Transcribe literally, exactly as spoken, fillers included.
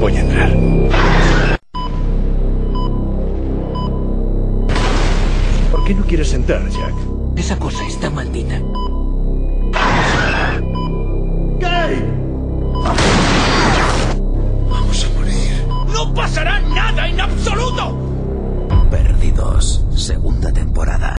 Voy a entrar. ¿Por qué no quieres entrar, Jack? Esa cosa está maldita. ¡Gabe! Vamos a morir. ¡No pasará nada en absoluto! Perdidos, segunda temporada.